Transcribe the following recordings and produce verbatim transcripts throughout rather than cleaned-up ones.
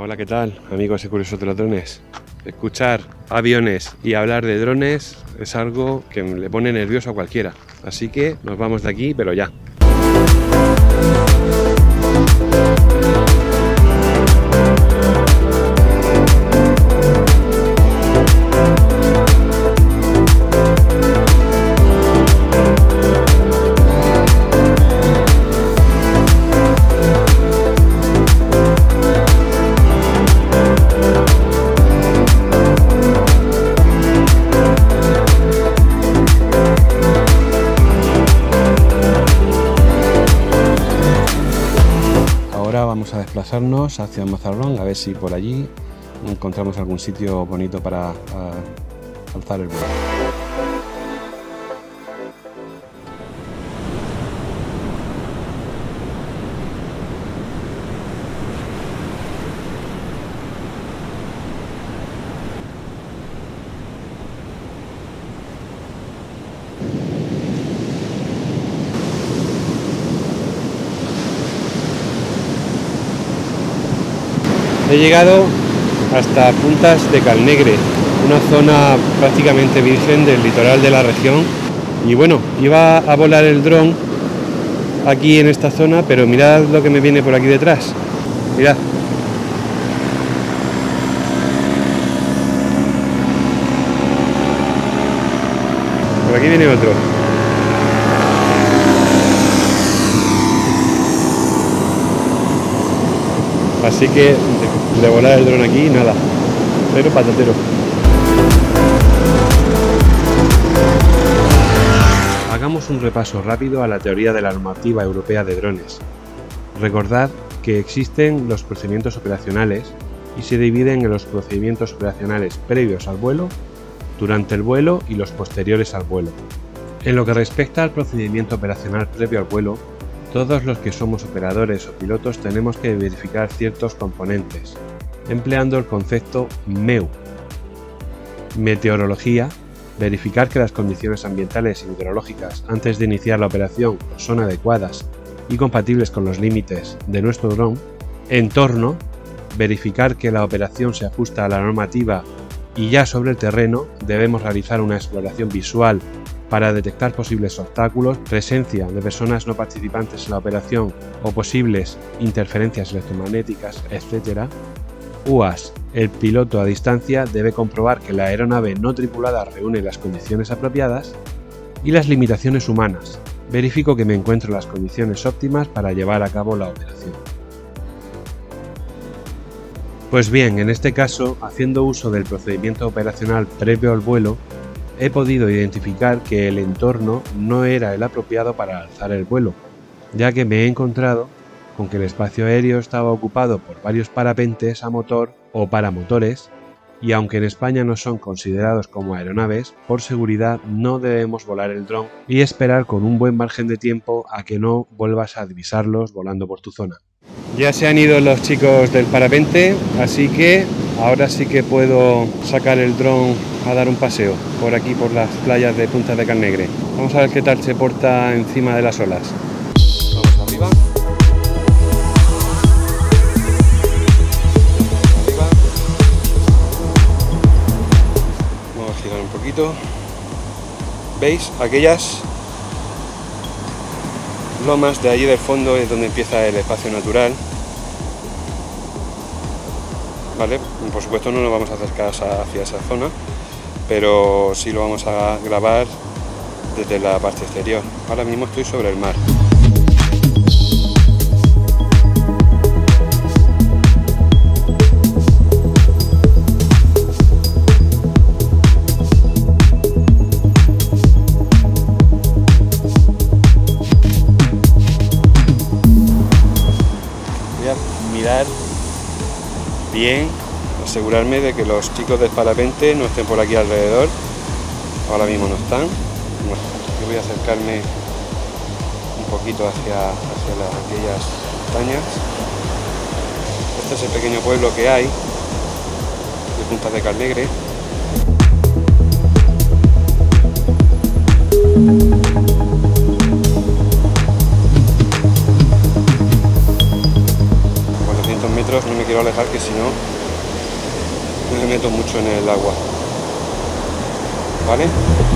Hola, ¿qué tal, amigos y curiosos de los drones? Escuchar aviones y hablar de drones es algo que le pone nervioso a cualquiera. Así que nos vamos de aquí, pero ya. Ahora vamos a desplazarnos hacia Mazarrón, a ver si por allí encontramos algún sitio bonito para uh, alzar el vuelo. He llegado hasta Puntas de Calnegre, una zona prácticamente virgen del litoral de la región. Y bueno, iba a volar el dron aquí en esta zona, pero mirad lo que me viene por aquí detrás. Mirad. Por aquí viene otro. Así que de volar el dron aquí, nada, pero patatero. Hagamos un repaso rápido a la teoría de la normativa europea de drones. Recordad que existen los procedimientos operacionales y se dividen en los procedimientos operacionales previos al vuelo, durante el vuelo y los posteriores al vuelo. En lo que respecta al procedimiento operacional previo al vuelo, todos los que somos operadores o pilotos tenemos que verificar ciertos componentes, empleando el concepto M E U. Meteorología, verificar que las condiciones ambientales y meteorológicas antes de iniciar la operación son adecuadas y compatibles con los límites de nuestro dron. Entorno, verificar que la operación se ajusta a la normativa y ya sobre el terreno debemos realizar una exploración visual para detectar posibles obstáculos, presencia de personas no participantes en la operación o posibles interferencias electromagnéticas, etcétera. U A S. El piloto a distancia debe comprobar que la aeronave no tripulada reúne las condiciones apropiadas. Y las limitaciones humanas. Verifico que me encuentro en las condiciones óptimas para llevar a cabo la operación. Pues bien, en este caso, haciendo uso del procedimiento operacional previo al vuelo, he podido identificar que el entorno no era el apropiado para alzar el vuelo, ya que me he encontrado con que el espacio aéreo estaba ocupado por varios parapentes a motor o paramotores, y aunque en España no son considerados como aeronaves, por seguridad no debemos volar el dron y esperar con un buen margen de tiempo a que no vuelvas a divisarlos volando por tu zona. Ya se han ido los chicos del parapente, así que ahora sí que puedo sacar el dron a dar un paseo por aquí, por las playas de Puntas de Calnegre. Vamos a ver qué tal se porta encima de las olas. Vamos arriba. Arriba. Vamos a girar un poquito. ¿Veis? Aquellas lomas de allí del fondo es donde empieza el espacio natural. Vale, por supuesto no nos vamos a acercar hacia esa zona, pero sí lo vamos a grabar desde la parte exterior. Ahora mismo estoy sobre el mar. Voy a mirar bien, asegurarme de que los chicos del parapente no estén por aquí alrededor. Ahora mismo no están. Bueno, yo voy a acercarme un poquito hacia, hacia las, aquellas montañas. Este es el pequeño pueblo que hay de Puntas de Calnegre. metros, no me quiero alejar, que si no me meto mucho en el agua, ¿vale?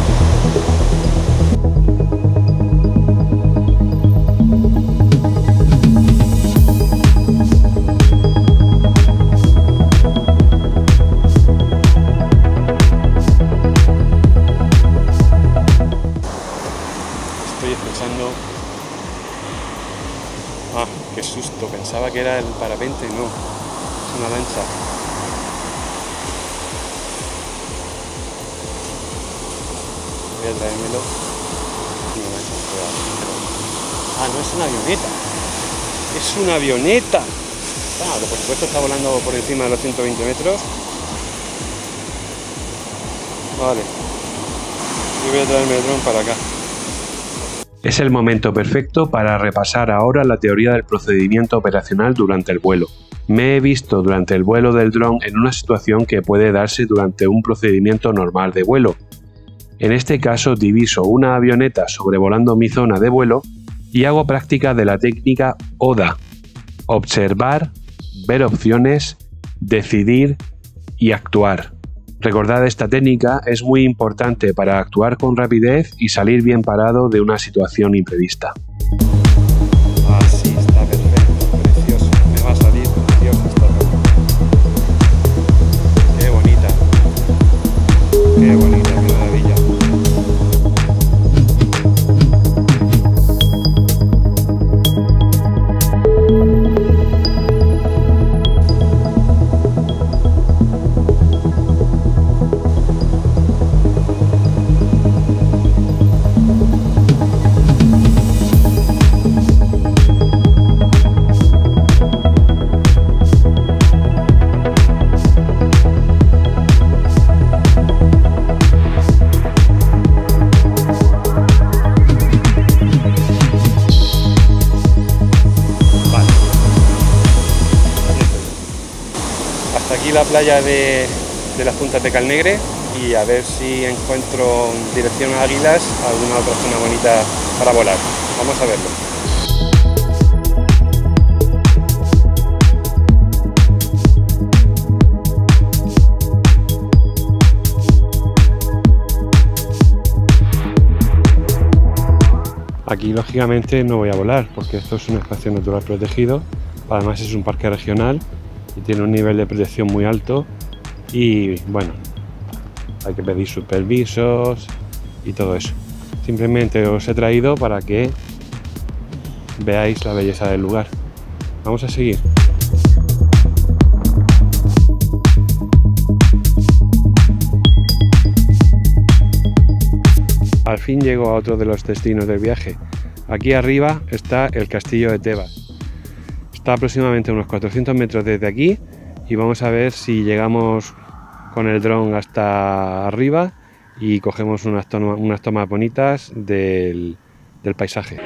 Estoy escuchando... Ah, qué susto, pensaba que era el parapente, no, es una lancha. Voy a traérmelo. Ah, no es una avioneta, es una avioneta. Ah, por supuesto está volando por encima de los ciento veinte metros. Vale, y voy a traerme el dron para acá. Es el momento perfecto para repasar ahora la teoría del procedimiento operacional durante el vuelo. Me he visto durante el vuelo del dron en una situación que puede darse durante un procedimiento normal de vuelo. En este caso diviso una avioneta sobrevolando mi zona de vuelo y hago práctica de la técnica O D A: observar, ver opciones, decidir y actuar. Recordad, esta técnica es muy importante para actuar con rapidez y salir bien parado de una situación imprevista. Así está perfecto, precioso, me va a salir precioso esta ropa. Qué bonita, qué bonita, qué maravilla. Hasta aquí la playa de, de las Puntas de Calnegre, y a ver si encuentro dirección a Águilas, alguna otra zona bonita para volar. Vamos a verlo. Aquí lógicamente no voy a volar porque esto es un espacio natural protegido, además es un parque regional y tiene un nivel de protección muy alto y bueno, hay que pedir sus permisos y todo eso. Simplemente os he traído para que veáis la belleza del lugar. Vamos a seguir. Al fin llego a otro de los destinos del viaje. Aquí arriba está el castillo de Tebas. Está aproximadamente a unos cuatrocientos metros desde aquí y vamos a ver si llegamos con el dron hasta arriba y cogemos unas, toma, unas tomas bonitas del, del paisaje.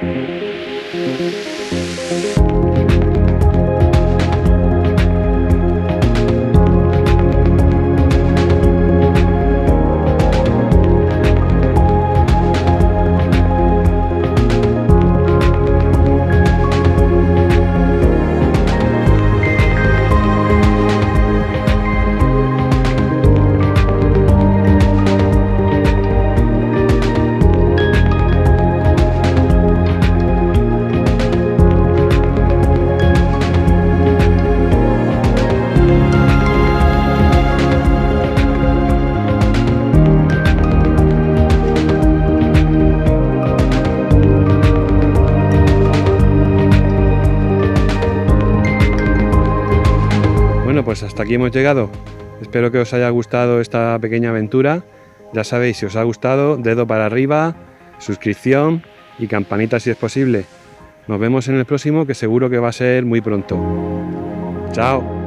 Bueno, pues hasta aquí hemos llegado. Espero que os haya gustado esta pequeña aventura. Ya sabéis, si os ha gustado, dedo para arriba, suscripción y campanita si es posible. Nos vemos en el próximo, que seguro que va a ser muy pronto. Chao.